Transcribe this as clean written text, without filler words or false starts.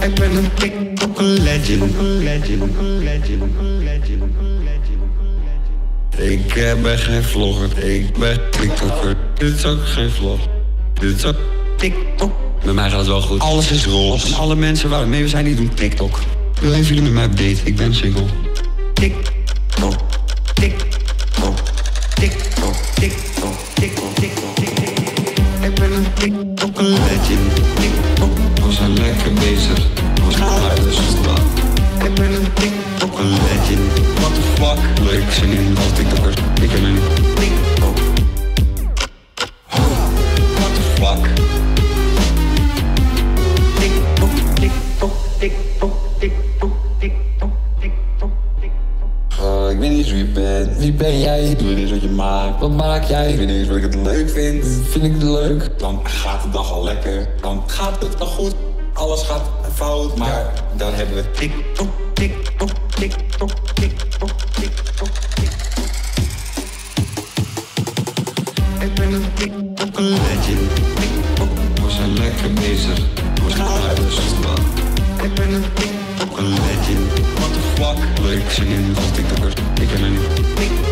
Ik ben een TikTok legend. Ik ben geen vlogger, ik ben TikToker. Dit is ook geen vlog, dit is ook TikTok. Met mij gaat het wel goed, alles is roze. En alle mensen waarmee we zijn, die doen TikTok. Wil even jullie met mij updaten, ik ben single. TikTok, TikTok, TikTok, TikTok, TikTok, TikTok. Ik ben een TikTok legend. TikTok, we zijn lekker bezig. We zijn uit de stad. Ik ben een TikTok legend. What the fuck? Leuk zingen als TikTokkers. Ik ben een TikTok. What the fuck? TikTok, TikTok, TikTok, TikTok, TikTok, TikTok, TikTok. Ik weet niet eens wie je bent. Wie ben jij? Ik weet niet eens wat je maakt. Wat maak jij? Ik weet niet eens wat ik het leuk vind. Vind ik het leuk? Dan gaat de dag al lekker. Dan gaat het al goed. Alles gaat fout, maar dan hebben we TikTok, TikTok, TikTok, TikTok, TikTok, TikTok. Ik ben een TikTok legend. TikTok, we zijn lekker bezig. We zijn uit de stad. Ik ben een TikTok legend. What the fuck? Leuk zingen als TikTokkers. Ik ben een TikTok.